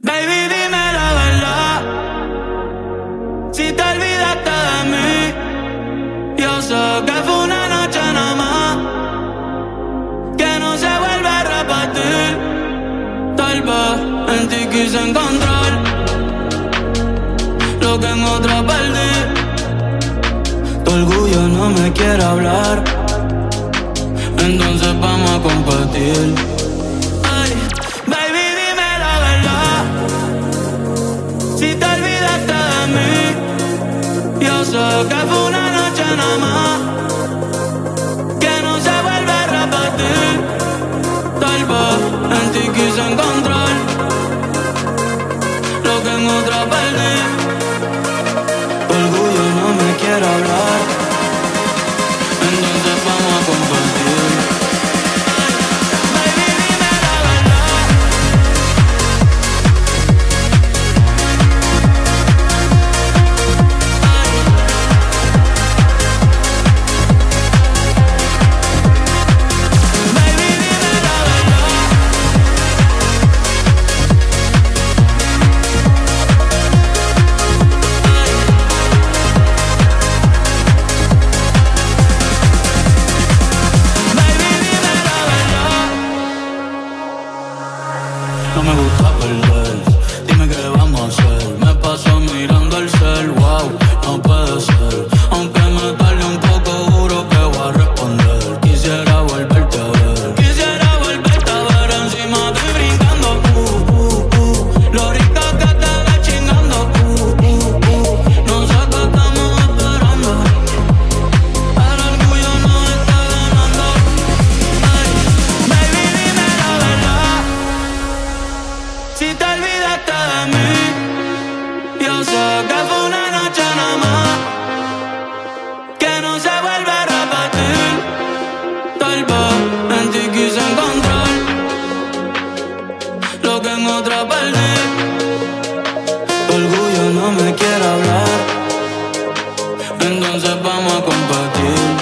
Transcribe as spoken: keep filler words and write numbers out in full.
Baby, dime la verdad, si te olvidaste de mí. Yo sé que fue una noche nada más, que no se vuelve a repetir. Tal vez en ti quise encontrar lo que en otra perdí. Tu orgullo no me quiere hablar, entonces vamos a compartir. Ay, baby, dime la verdad, si te olvidaste de mí. Yo sé que fue una noche nada más, que no se vuelve a repetir. Tal vez en ti quise encontrar lo que en otra perdí. Tu orgullo no me quiere hablar, entonces vamos a compartir. Baby, dime la verdad, baby, dime la verdad. Baby, dime la verdad. No me gusta perder, dime qué vamos a hacer. Me paso mirando el cel, wow, no puede ser. Aunque me tarde un poco, juro que voy a responder. Quisiera volverte a ver, quisiera volverte a ver. Encima estoy brincando, uh, uh, uh. Lo rica que te ves chingando, uh, uh, uh. No sé qué estamos esperando, el orgullo nos está ganando. Ay, baby, dime la verdad, si te olvidaste de mí. Yo sé que fue una noche nada más, que no se vuelve a repetir. Tal vez en ti quise encontrar lo que en otra perdí. Tu orgullo no me quiere hablar, entonces vamos a compartir.